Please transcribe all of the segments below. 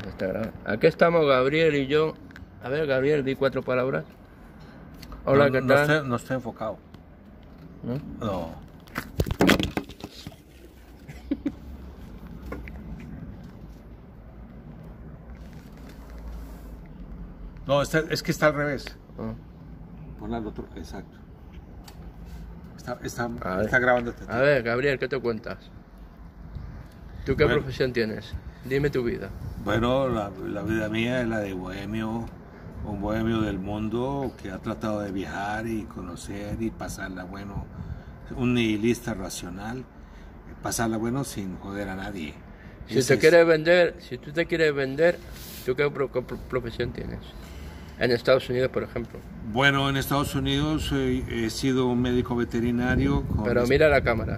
Está grabado. Aquí estamos Gabriel y yo. A ver, Gabriel, di 4 palabras. Hola, ¿qué tal? No estoy enfocado. ¿No? No. No, es que está al revés. Ah. Pon al otro, exacto. Está ver. grabándote. A ver, Gabriel, ¿qué te cuentas? ¿Tú qué Bueno. profesión tienes? Dime tu vida. Bueno, la vida mía es la de bohemio, un bohemio del mundo que ha tratado de viajar y conocer y pasarla bueno, un nihilista racional, pasarla bueno sin joder a nadie. Si tú te quieres vender, ¿tú qué profesión tienes? En Estados Unidos, por ejemplo. Bueno, en Estados Unidos he sido un médico veterinario. Pero mira la cámara.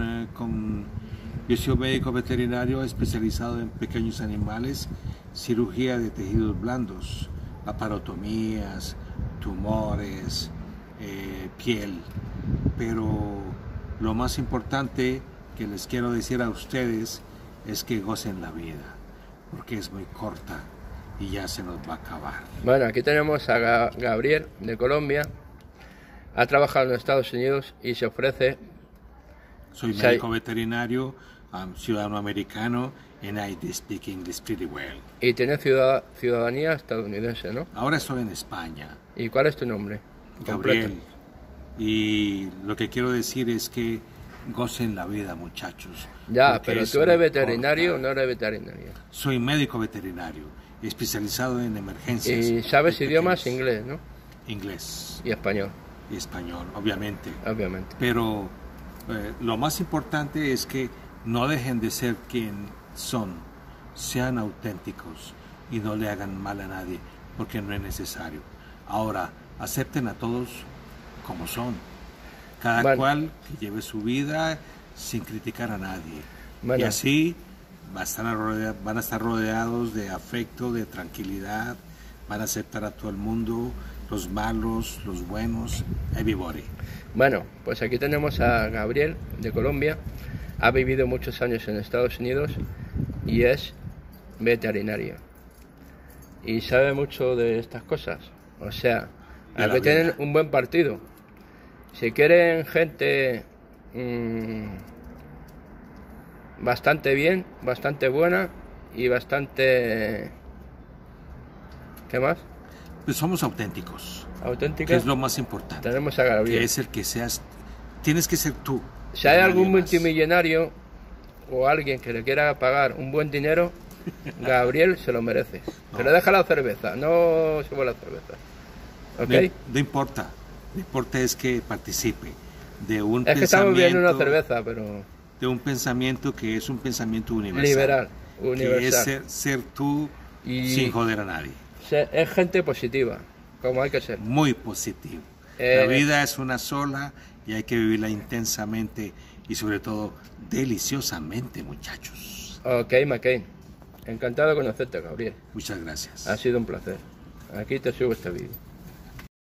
Yo soy un médico veterinario especializado en pequeños animales, cirugía de tejidos blandos, laparotomías, tumores, piel. Pero lo más importante que les quiero decir a ustedes es que gocen la vida, porque es muy corta y ya se nos va a acabar. Bueno, aquí tenemos a Gabriel de Colombia. Ha trabajado en Estados Unidos y se ofrece. Soy médico veterinario, ciudadano americano, and I speak English pretty well. Y tiene ciudadanía estadounidense, ¿no? Ahora estoy en España. ¿Y cuál es tu nombre? Gabriel. Completo. Y lo que quiero decir es que gocen la vida, muchachos. Ya, pero tú eres veterinario o no eres veterinario. Soy médico veterinario, especializado en emergencias. Y sabes idiomas, inglés, ¿no? Inglés. Y español. Y español, obviamente. Obviamente. Pero lo más importante es que no dejen de ser quien son, sean auténticos y no le hagan mal a nadie, porque no es necesario. Ahora, acepten a todos como son, cada cual que lleve su vida sin criticar a nadie. Y así van a estar rodeados de afecto, de tranquilidad, van a aceptar a todo el mundo, los malos, los buenos, everybody. Bueno, pues aquí tenemos a Gabriel de Colombia. Ha vivido muchos años en Estados Unidos y es veterinario. Y sabe mucho de estas cosas. O sea, hay que tener un buen partido. Si quieren gente bastante bien, bastante buena y bastante... ¿Qué más? Pues somos auténticos. ¿Auténticos? Que es lo más importante. Tenemos a Gabriel. Que es el que seas... Tienes que ser tú. Si hay algún multimillonario o alguien que le quiera pagar un buen dinero, Gabriel se lo merece. No. Pero deja la cerveza, no subo la cerveza. ¿Ok? No importa. Lo importante es que participe de un pensamiento... Es que estamos viendo una cerveza, pero... De un pensamiento que es un pensamiento universal. Liberal, universal. Que es ser tú sin joder a nadie. Es gente positiva, como hay que ser. Muy positivo. La vida es una sola y hay que vivirla intensamente y sobre todo deliciosamente, muchachos. Ok, McCain. Encantado de conocerte, Gabriel. Muchas gracias. Ha sido un placer. Aquí te subo este vídeo.